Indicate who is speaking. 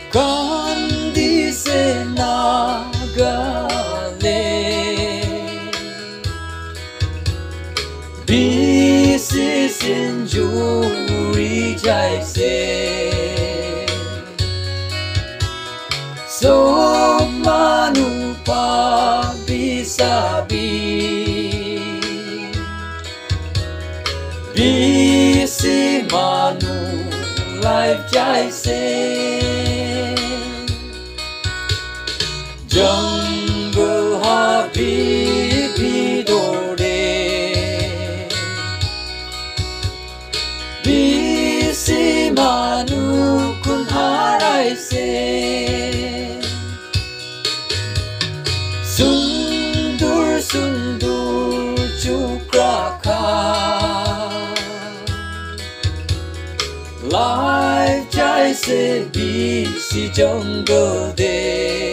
Speaker 1: kandi se nagale bisi sinjuri jai se so manu pa bisa bisi manu life jai se jungle happy dore bisi manu kun harai se sundur sundur cukraka life jai se bisi jungle de